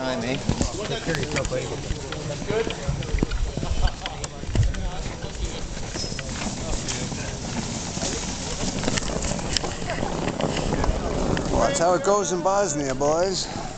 time, eh? Take care of yourself, buddy. That's good. Well, that's how it goes in Bosnia, boys.